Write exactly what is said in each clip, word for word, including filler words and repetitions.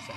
bisa.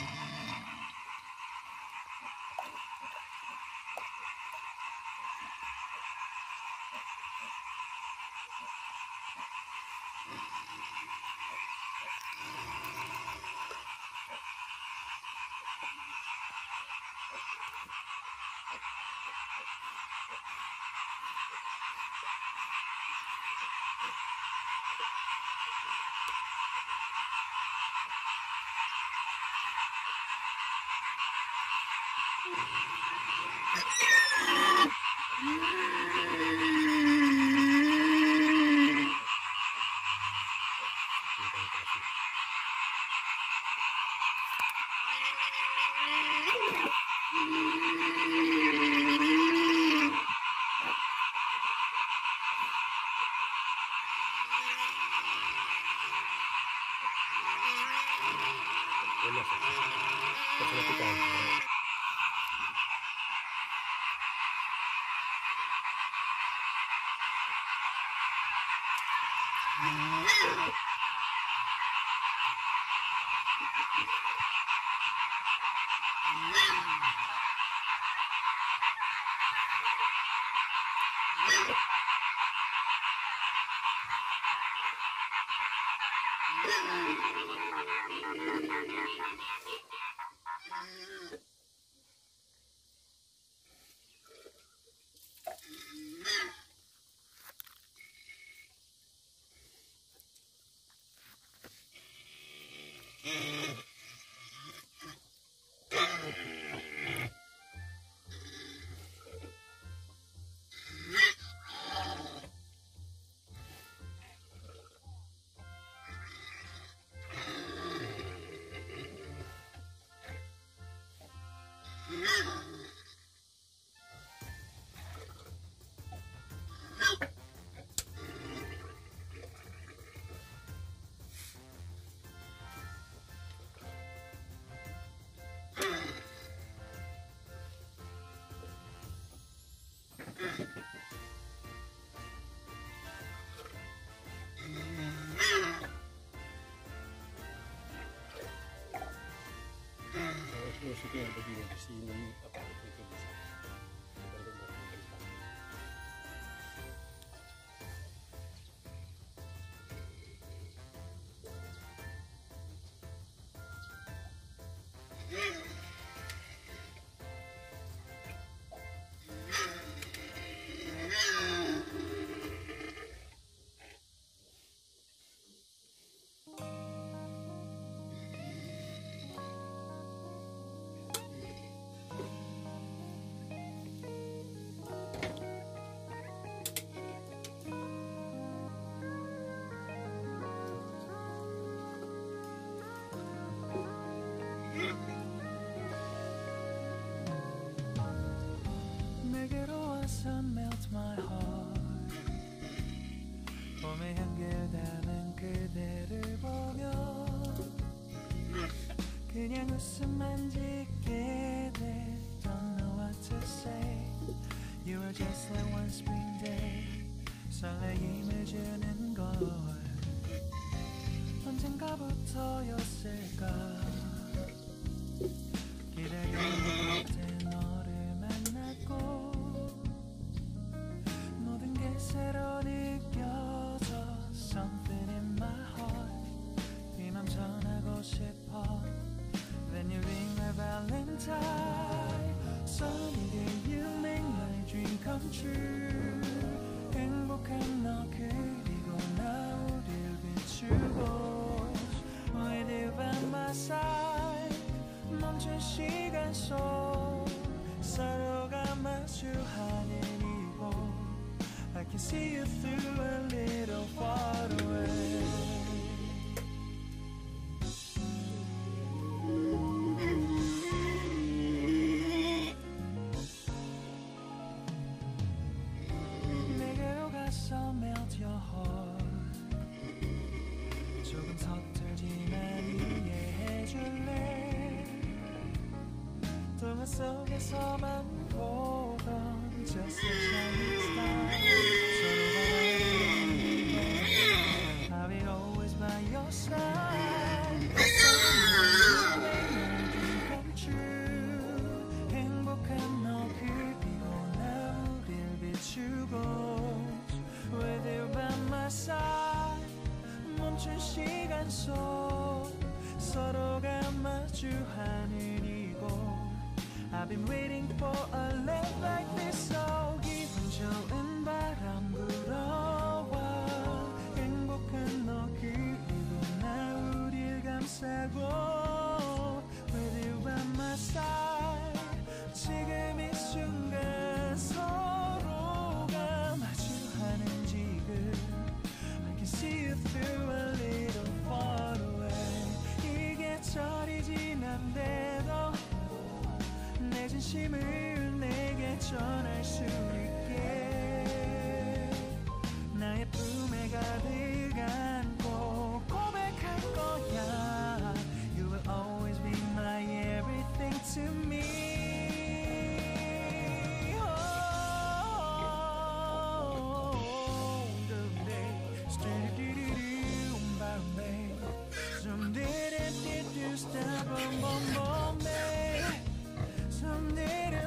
Musiknya yang begini di sini apa itu bisa. Melt my heart. 봄의 향기를 담은 그대를 보며 그냥 웃음만 짓게 돼. Don't know what to say. You are just like one spring day. 설레임을 주는 걸 언젠가부터였을까. 기다리는 끝에 너를 만났고 모든 게 새로 느껴져. Something in my heart. 네 맘 전하고 싶어. Then you ring my valentine. Sunny day you make my dream come true. 행복한 너 그리고 나 우릴 비추고 With you by my side. 멈춘 시간 속 서로가 마주하는 이곳 I can see you through a little far away. 내게로 가서 melt your heart. 조금 서툴지만 이해해줄래. 동화 속에서만 보던 Just a shining star. I'll be always by your side. 서로가 마주하는 이곳 I've been waiting for a love like this so 기분 좋은 바람 불어와 행복한 너 그리고 나 우릴 감싸고 With you by my side 지금 이 순간 서로가 마주하는 지금 I can see you through a little far away 이게 철이 지난데도 내 진심을 내게 전할 수 있게 나의 품에 가득 안고 고백할 거야 You will always be my everything to me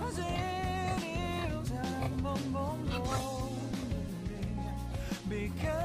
Because